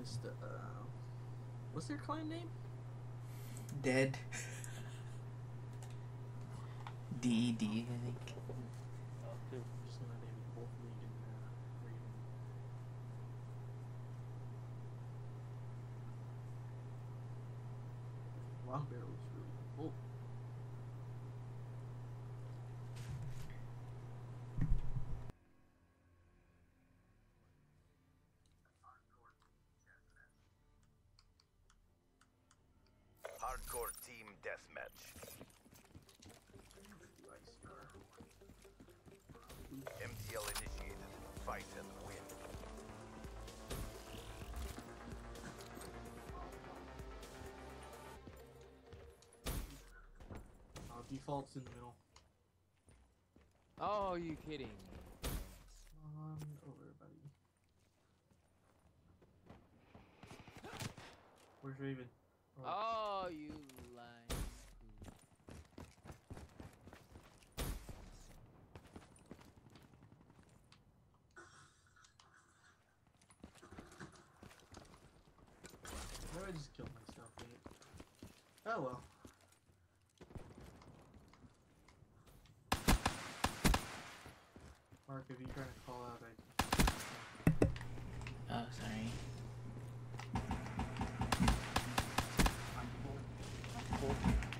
list. What's their clan name? DeD. DED, I think. Oh, they're just not named WolfniGG and Raven. Long Barrel was really cool. Hardcore team deathmatch. MTL initiated. Fight and win. Default's in the middle. Oh, are you kidding me? Come on over, buddy. Where's Raven? Oh, you lying. Why did I just kill myself, dang it? Oh well. Mark, if you trying to call out, Oh, sorry. I'm full.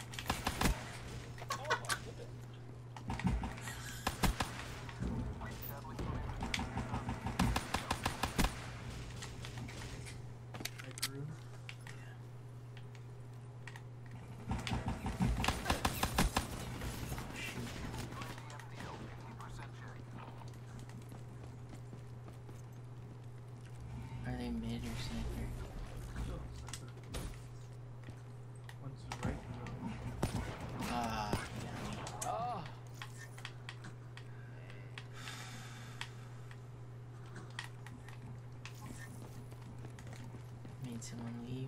I grew. Are they mid or center? One's right. Ah, yummy. Oh. Made someone leave.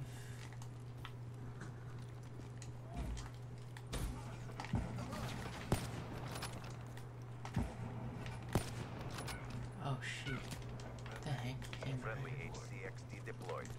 Oh shoot. What the heck? Came Friendly right. HCXD deployed.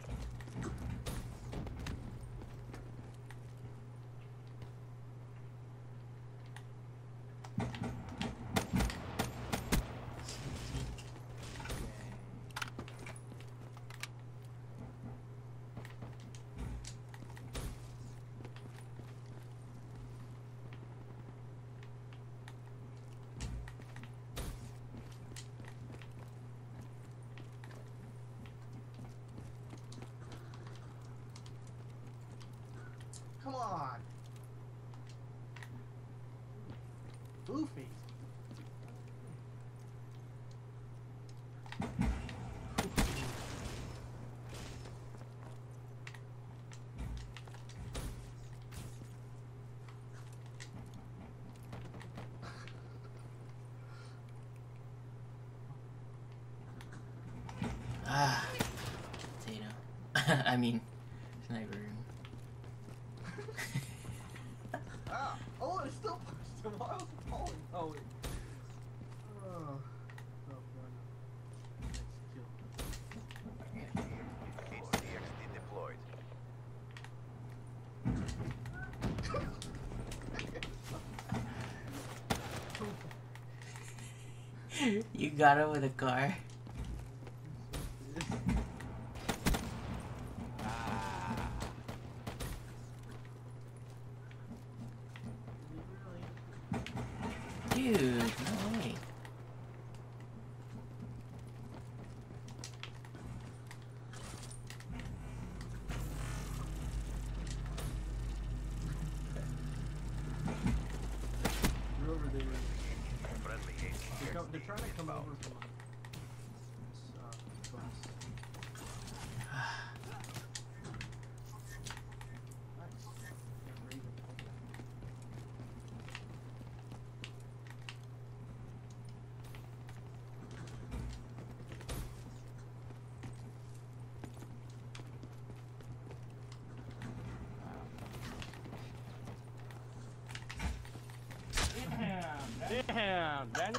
Come on! Blueface. Ah, potato. I mean, sniper room. Ah! Oh, it still pushed him. Why was it falling? Oh, wait. Oh, fun. Nice kill. HCXD deployed. You got him with a car. Dude, no way. You're over there. Friendly HCXD They're trying to come inbound. over from this glass. Nice. Yeah, Raven. Damn, man.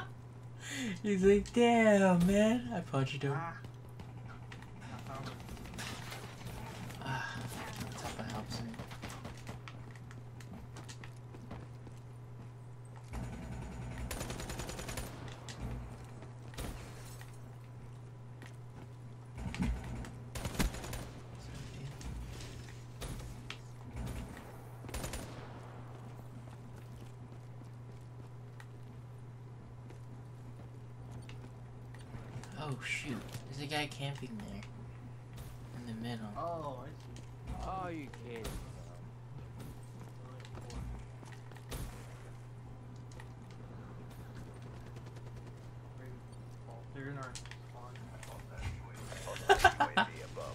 He's like, damn, man. I punched him. Ah. I found it. person. Oh shoot, there's a guy camping there. In the middle. Oh, I see. Oh, you kidding? They're in our spawn. UAV above.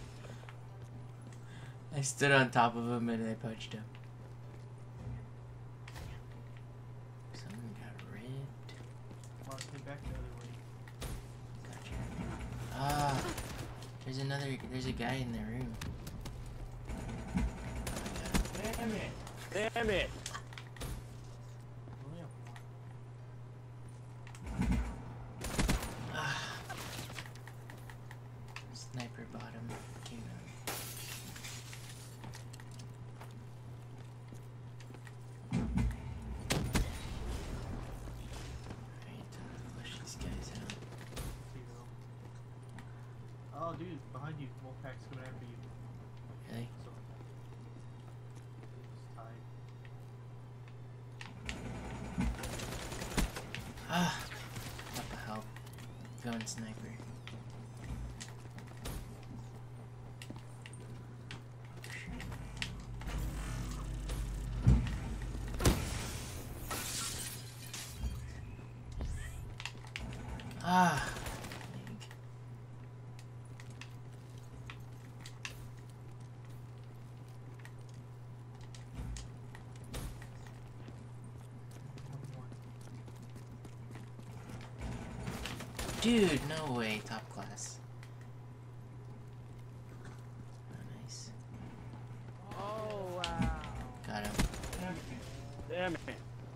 I stood on top of him and I punched him. Someone got ripped. Mark, came back the other way. Gotcha. Ah, there's a guy in the room. Damn it! Damn it! Only have one. Ah. Sniper bottom came out. Alright, time to flush these guys out. Zero. Oh, dude, behind you. Wolfpack's coming after you. Really? So, it's tied. Ah! What the hell? Going sniper. Ah! Dude, no way, top class. Oh, nice. Oh wow! Got him. Damn it!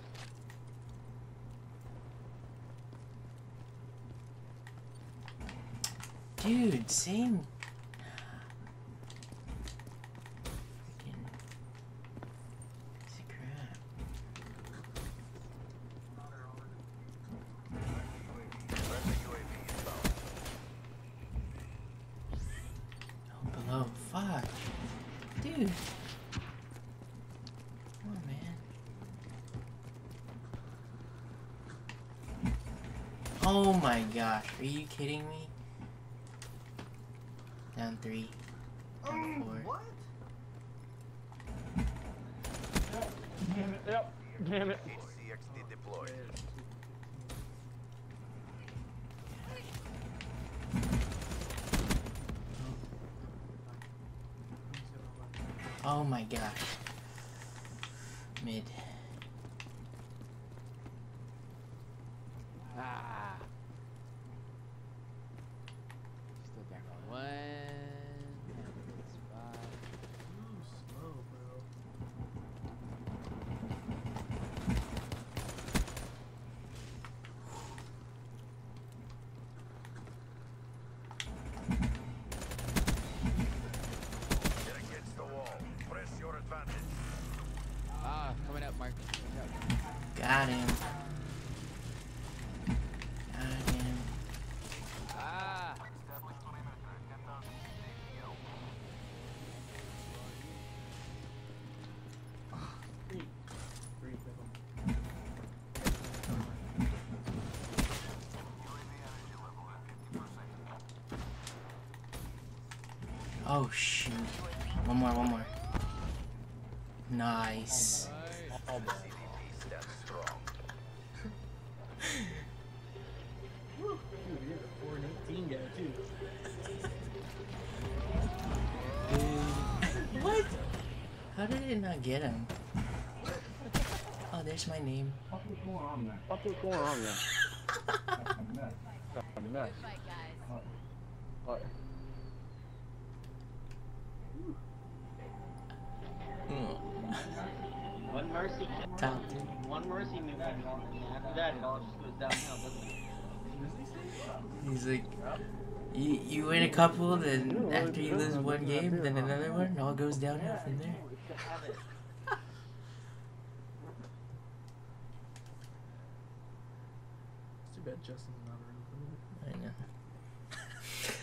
Dude, same. Freaking piece of crap. Friendly UAV inbound. Oh, below. Fuck. Dude. Come on, man. Oh my gosh. Are you kidding me? Down 3. Down 4. What? Damn it! Yep. Damn it! HCXD deployed. Oh my gosh. Mid. Ah. Still got one. Spot. Too slow, bro. Get against the wall. Press your advantage. Ah, coming up, Mark. Coming up. Got him. Got him. Ah. Three of them. Oh shoot. One more. Nice. CDP stands strong. Woo! Dude, you're a 4 and 18 guy, too. What? How did it not get him? Oh, there's my name. What's going on there? That's a mess. Fight, guys. What? One mercy, Top one mercy move, and after that it all just goes downhill, doesn't it? He's like, You win a couple, then after you lose one game, then another one, it all goes downhill from there. It's too bad Justin's not around for me. I know.